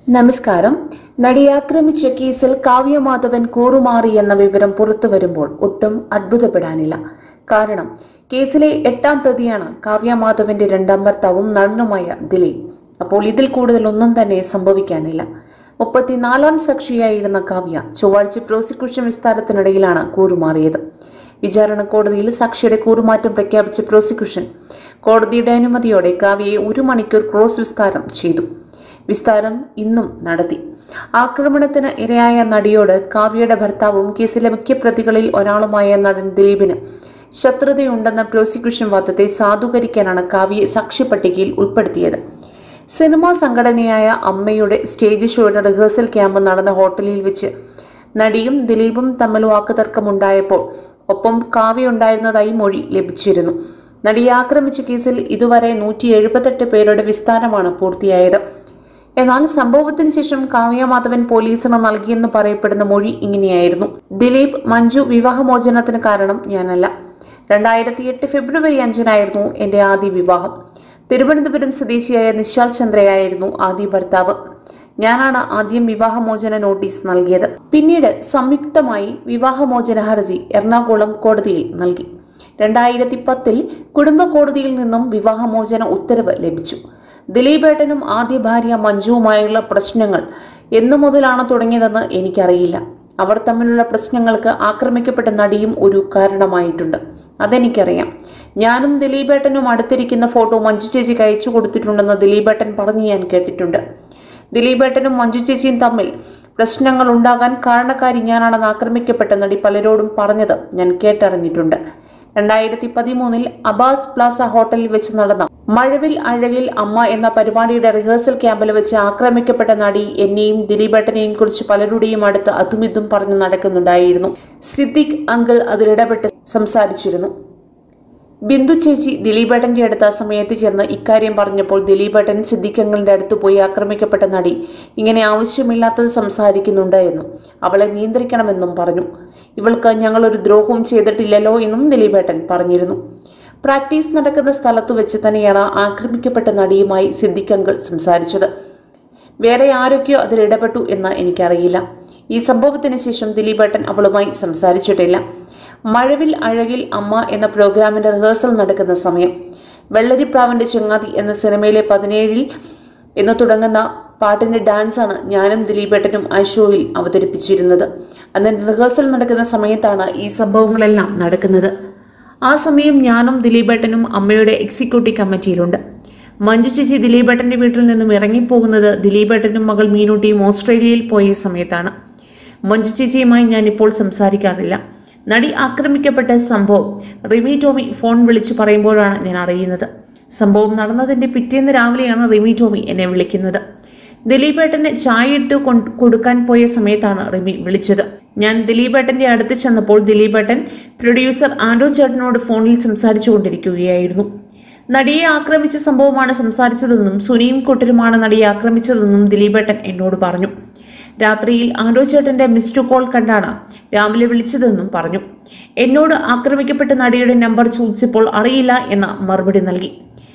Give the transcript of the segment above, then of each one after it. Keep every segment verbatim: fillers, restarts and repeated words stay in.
നമസ്കാരം. നടിയെ ആക്രമിച്ച കേസിൽ കാവ്യ മാധവൻ കൂറുമാറിയെന്ന വിവരം പുറത്തു വരുമ്പോൾ ഒട്ടും അത്ഭുതപ്പെടാനില്ല. കാരണം കേസിലെ എട്ടാം പ്രതിയാണ് കാവ്യ മാധവന്റെ രണ്ടാം ഭർത്താവും നടനുമായ ദിലീപ്. അപ്പോൾ ഇതിൽ കൂടുതൽ ഒന്നും തന്നെ സംഭവിക്കാനില്ല. മുപ്പത്തിനാലാം സാക്ഷിയായിരുന്ന കാവ്യ ചൊവ്വാഴ്ച പ്രോസിക്യൂഷൻ വിസ്താരത്തിനിടയിലാണ് കൂറുമാറിയത്. വിചാരണ കോടതിയിൽ സാക്ഷിയുടെ കൂറുമാറ്റം പ്രഖ്യാപിച്ച പ്രോസിക്യൂഷൻ കോടതിയുടെ അനുമതിയോടെ കാവ്യയെ ഒരു മണിക്കൂർ ക്രോസ് വിസ്താരം ചെയ്തു. വിസ്താരം ഇന്നും നടത്തി. ആക്രമണത്തിന് ഇരയായ നടിയോട് കാവ്യയുടെ ഭർത്താവും കേസിലെ മുഖ്യ പ്രതികളിൽ ഒരാളുമായ നടൻ ദിലീപിന് ശത്രുതയുണ്ടെന്ന പ്രോസിക്യൂഷൻ വാദത്തെ സാധൂകരിക്കാനാണ് കാവ്യയെ സാക്ഷിപ്പട്ടികയിൽ ഉൾപ്പെടുത്തിയത്. സിനിമാ സംഘടനയായ അമ്മയുടെ സ്റ്റേജ് ഷോയുടെ റിഹേഴ്സൽ ക്യാമ്പ് നടന്ന ഹോട്ടലിൽ വെച്ച് നടിയും ദിലീപും തമ്മിൽ വാക്കുതർക്കമുണ്ടായപ്പോൾ ഒപ്പം കാവ്യ ഉണ്ടായിരുന്നതായി മൊഴി ലഭിച്ചിരുന്നു. നടിയെ ആക്രമിച്ച കേസിൽ ഇതുവരെ നൂറ്റി എഴുപത്തെട്ട് പേരുടെ വിസ്താരമാണ് പൂർത്തിയായത്. എന്നാൽ സംഭവത്തിന് ശേഷം കാവ്യ മാധവൻ പോലീസിന് നൽകിയെന്ന് പറയപ്പെടുന്ന മൊഴി ഇങ്ങനെയായിരുന്നു: ദിലീപ് മഞ്ജു വിവാഹമോചനത്തിന് കാരണം ഞാനല്ല. രണ്ടായിരത്തി എട്ട് ഫെബ്രുവരി അഞ്ചിനായിരുന്നു എന്റെ ആദ്യ വിവാഹം. തിരുവനന്തപുരം സ്വദേശിയായ നിശാൽ ചന്ദ്രയായിരുന്നു ആദ്യ ഭർത്താവ്. ഞാനാണ് ആദ്യം വിവാഹമോചന നോട്ടീസ് നൽകിയത്. പിന്നീട് സംയുക്തമായി വിവാഹമോചന ഹർജി എറണാകുളം കോടതിയിൽ നൽകി. രണ്ടായിരത്തി പത്തിൽ കുടുംബ കോടതിയിൽ നിന്നും വിവാഹമോചന ഉത്തരവ് ലഭിച്ചു. ദിലീപേട്ടനും ആദ്യ ഭാര്യ മഞ്ജുവുമായുള്ള പ്രശ്നങ്ങൾ എന്നു മുതലാണ് തുടങ്ങിയതെന്ന് എനിക്കറിയില്ല. അവർ തമ്മിലുള്ള പ്രശ്നങ്ങൾക്ക് ആക്രമിക്കപ്പെട്ട നടിയും ഒരു കാരണമായിട്ടുണ്ട്. അതെനിക്കറിയാം. ഞാനും ദിലീപേട്ടനും അടുത്തിരിക്കുന്ന ഫോട്ടോ മഞ്ജു ചേച്ചിക്ക് അയച്ചു കൊടുത്തിട്ടുണ്ടെന്ന് ദിലീപേട്ടൻ പറഞ്ഞു ഞാൻ കേട്ടിട്ടുണ്ട്. ദിലീപേട്ടനും മഞ്ജു ചേച്ചിയും തമ്മിൽ പ്രശ്നങ്ങൾ ഉണ്ടാകാൻ കാരണക്കാരി ഞാനാണെന്ന് ആക്രമിക്കപ്പെട്ട നടി പലരോടും പറഞ്ഞത് ഞാൻ കേട്ടറിഞ്ഞിട്ടുണ്ട്. രണ്ടായിരത്തി പതിമൂന്നിൽ അബാസ് പ്ലാസ ഹോട്ടലിൽ വെച്ച് നടന്ന മഴവിൽ അഴകിൽ അമ്മ എന്ന പരിപാടിയുടെ റിഹേഴ്സൽ ക്യാമ്പിൽ വെച്ച് ആക്രമിക്കപ്പെട്ട നടി എന്നെയും ദിലീപേട്ടനെയും കുറിച്ച് പലരുടെയും അടുത്ത് അതുമിതും പറഞ്ഞു നടക്കുന്നുണ്ടായിരുന്നു. സിദ്ദിഖ് അങ്കിൾ അതിലിടപെട്ട് സംസാരിച്ചിരുന്നു. ബിന്ദു ചേച്ചി ദിലീപേട്ടന്റെ അടുത്ത് ആ സമയത്ത് ചെന്ന് ഇക്കാര്യം പറഞ്ഞപ്പോൾ ദിലീപേട്ടൻ സിദ്ദിഖ് അങ്കിളിന്റെ അടുത്ത് പോയി ആക്രമിക്കപ്പെട്ട നടി ഇങ്ങനെ ആവശ്യമില്ലാത്തത് സംസാരിക്കുന്നുണ്ട് എന്നും അവളെ നിയന്ത്രിക്കണമെന്നും പറഞ്ഞു. ഇവൾക്ക് ഞങ്ങളൊരു ദ്രോഹവും ചെയ്തിട്ടില്ലല്ലോ എന്നും ദിലീപേട്ടൻ പറഞ്ഞിരുന്നു. പ്രാക്ടീസ് നടക്കുന്ന സ്ഥലത്തു വെച്ച് തന്നെയാണ് ആക്രമിക്കപ്പെട്ട നടിയുമായി സിദ്ദിഖ് അങ്കിൾ സംസാരിച്ചത്. വേറെ ആരൊക്കെയോ അതിൽ ഇടപെട്ടു എന്ന് എനിക്കറിയില്ല. ഈ സംഭവത്തിന് ശേഷം ദിലീപേട്ടൻ അവളുമായി സംസാരിച്ചിട്ടില്ല. മഴവിൽ അഴകിൽ അമ്മ എന്ന പ്രോഗ്രാമിന്റെ റിഹേഴ്സൽ നടക്കുന്ന സമയം വെള്ളരിപ്രാവിന്റെ ചങ്ങാതി എന്ന സിനിമയിലെ പതിനേഴിൽ എന്ന് തുടങ്ങുന്ന പാട്ടിന്റെ ഡാൻസാണ് ഞാനും ദിലീപേട്ടനും ആ ഷോയിൽ അവതരിപ്പിച്ചിരുന്നത്. അന്ന് റിഹേഴ്സൽ നടക്കുന്ന സമയത്താണ് ഈ സംഭവങ്ങളെല്ലാം നടക്കുന്നത്. ആ സമയം ഞാനും ദിലീപേട്ടനും അമ്മയുടെ എക്സിക്യൂട്ടീവ് കമ്മിറ്റിയിലുണ്ട്. മഞ്ജു ചേച്ചി ദിലീപേട്ടന്റെ വീട്ടിൽ നിന്നും ഇറങ്ങിപ്പോകുന്നത് ദിലീപേട്ടനും മകൾ മീനൂട്ടിയും ഓസ്ട്രേലിയയിൽ പോയ സമയത്താണ്. മഞ്ജു ചേച്ചിയുമായി ഞാൻ ഇപ്പോൾ സംസാരിക്കാറില്ല. നടി ആക്രമിക്കപ്പെട്ട സംഭവം റിമി ടോമി ഫോൺ വിളിച്ചു പറയുമ്പോഴാണ് ഞാൻ അറിയുന്നത്. സംഭവം നടന്നതിൻ്റെ പിറ്റേന്ന് രാവിലെയാണ് റിമി ടോമി എന്നെ വിളിക്കുന്നത്. ദിലീപേട്ടന് ചായ ഇട്ട് കൊടുക്കാൻ പോയ സമയത്താണ് റിമി വിളിച്ചത്. ഞാൻ ദിലീപേട്ടന്റെ അടുത്ത് ചെന്നപ്പോൾ ദിലീപേട്ടൻ പ്രൊഡ്യൂസർ ആൻഡോ ചേട്ടനോട് ഫോണിൽ സംസാരിച്ചു കൊണ്ടിരിക്കുകയായിരുന്നു. നടിയെ ആക്രമിച്ച സംഭവമാണ് സംസാരിച്ചതെന്നും സുനിയും കൂട്ടരുമാണ് നടിയെ ആക്രമിച്ചതെന്നും ദിലീപേട്ടൻ എന്നോട് പറഞ്ഞു. രാത്രിയിൽ ആൻഡോ ചേട്ടന്റെ മിസ്ഡ് കോൾ കണ്ടാണ് രാവിലെ വിളിച്ചതെന്നും പറഞ്ഞു. എന്നോട് ആക്രമിക്കപ്പെട്ട നടിയുടെ നമ്പർ ചോദിച്ചപ്പോൾ അറിയില്ല എന്ന മറുപടി നൽകി.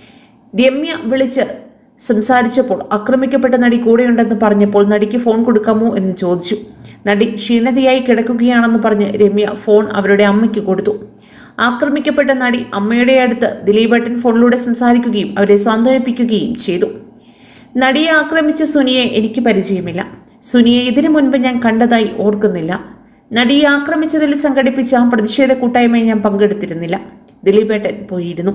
രമ്യ വിളിച്ച് സംസാരിച്ചപ്പോൾ ആക്രമിക്കപ്പെട്ട നടി കൂടെയുണ്ടെന്ന് പറഞ്ഞപ്പോൾ നടിക്ക് ഫോൺ കൊടുക്കാമോ എന്ന് ചോദിച്ചു. നടി ക്ഷീണതയായി കിടക്കുകയാണെന്ന് പറഞ്ഞ് രമ്യ ഫോൺ അവരുടെ അമ്മയ്ക്ക് കൊടുത്തു. ആക്രമിക്കപ്പെട്ട നടി അമ്മയുടെ അടുത്ത് ദിലീപേട്ടൻ ഫോണിലൂടെ സംസാരിക്കുകയും അവരെ സാന്ത്വനിപ്പിക്കുകയും ചെയ്തു. നടിയെ ആക്രമിച്ച സുനിയെ എനിക്ക് പരിചയമില്ല. സുനിയെ ഇതിനു മുൻപ് ഞാൻ കണ്ടതായി ഓർക്കുന്നില്ല. നടിയെ ആക്രമിച്ചതിൽ സംഘടിപ്പിച്ച പ്രതിഷേധ കൂട്ടായ്മയിൽ ഞാൻ പങ്കെടുത്തിരുന്നില്ല. ദിലീപേട്ടൻ പോയിരുന്നു.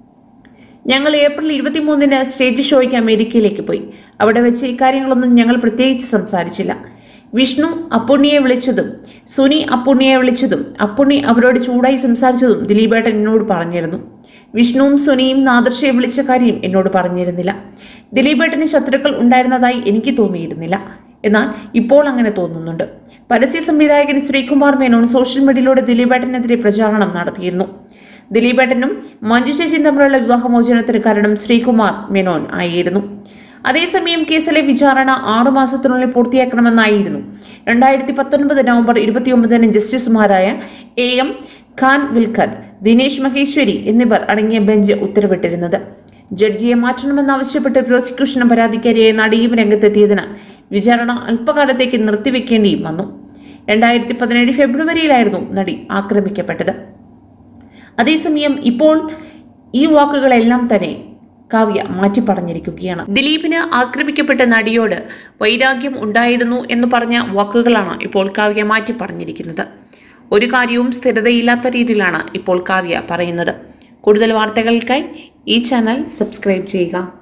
ഞങ്ങൾ ഏപ്രിൽ ഇരുപത്തിമൂന്നിന് സ്റ്റേജ് ഷോയ്ക്ക് അമേരിക്കയിലേക്ക് പോയി. അവിടെ വെച്ച് ഇക്കാര്യങ്ങളൊന്നും ഞങ്ങൾ പ്രത്യേകിച്ച് സംസാരിച്ചില്ല. വിഷ്ണു അപ്പുണ്ണിയെ വിളിച്ചതും സുനി അപ്പുണ്ണിയെ വിളിച്ചതും അപ്പുണ്ണി അവരോട് ചൂടായി സംസാരിച്ചതും ദിലീപേട്ടൻ എന്നോട് പറഞ്ഞിരുന്നു. വിഷ്ണുവും സുനിയും നാദർഷയെ വിളിച്ച കാര്യം എന്നോട് പറഞ്ഞിരുന്നില്ല. ദിലീപേട്ടന് ശത്രുക്കൾ ഉണ്ടായിരുന്നതായി എനിക്ക് തോന്നിയിരുന്നില്ല. എന്നാൽ ഇപ്പോൾ അങ്ങനെ തോന്നുന്നുണ്ട്. പരസ്യ സംവിധായകൻ ശ്രീകുമാർ മേനോൻ സോഷ്യൽ മീഡിയയിലൂടെ ദിലീപേട്ടനെതിരെ പ്രചാരണം നടത്തിയിരുന്നു. ദിലീപേട്ടനും മഞ്ജു ചേച്ചിയും തമ്മിലുള്ള വിവാഹമോചനത്തിന് കാരണം ശ്രീകുമാർ മേനോൻ ആയിരുന്നു. അതേസമയം കേസിലെ വിചാരണ ആറുമാസത്തിനുള്ളിൽ പൂർത്തിയാക്കണമെന്നായിരുന്നു രണ്ടായിരത്തി പത്തൊൻപത് നവംബർ ഇരുപത്തിയൊമ്പതിന് ജസ്റ്റിസുമാരായ A M Khanwilkar, Dinesh Maheshwari എന്നിവർ അടങ്ങിയ ബെഞ്ച് ഉത്തരവിട്ടിരുന്നത്. ജഡ്ജിയെ മാറ്റണമെന്നാവശ്യപ്പെട്ട് പ്രോസിക്യൂഷന് പരാതിക്കാരിയായ നടിയും രംഗത്തെത്തിയതിനാൽ വിചാരണ അല്പകാലത്തേക്ക് നിർത്തിവെക്കേണ്ടിയും വന്നു. രണ്ടായിരത്തി പതിനേഴ് ഫെബ്രുവരിയിലായിരുന്നു നടി ആക്രമിക്കപ്പെട്ടത്. അതേസമയം ഇപ്പോൾ ഈ വാക്കുകളെല്ലാം തന്നെ കാവ്യ മാറ്റി പറഞ്ഞിരിക്കുകയാണ്. ദിലീപിന് ആക്രമിക്കപ്പെട്ട നടിയോട് വൈരാഗ്യം ഉണ്ടായിരുന്നു എന്ന് പറഞ്ഞ വാക്കുകളാണ് ഇപ്പോൾ കാവ്യ മാറ്റി പറഞ്ഞിരിക്കുന്നത്. ഒരു കാര്യവും സ്ഥിരതയില്ലാത്ത രീതിയിലാണ് ഇപ്പോൾ കാവ്യ പറയുന്നത്. കൂടുതൽ വാർത്തകൾക്കായി ഈ ചാനൽ സബ്സ്ക്രൈബ് ചെയ്യുക.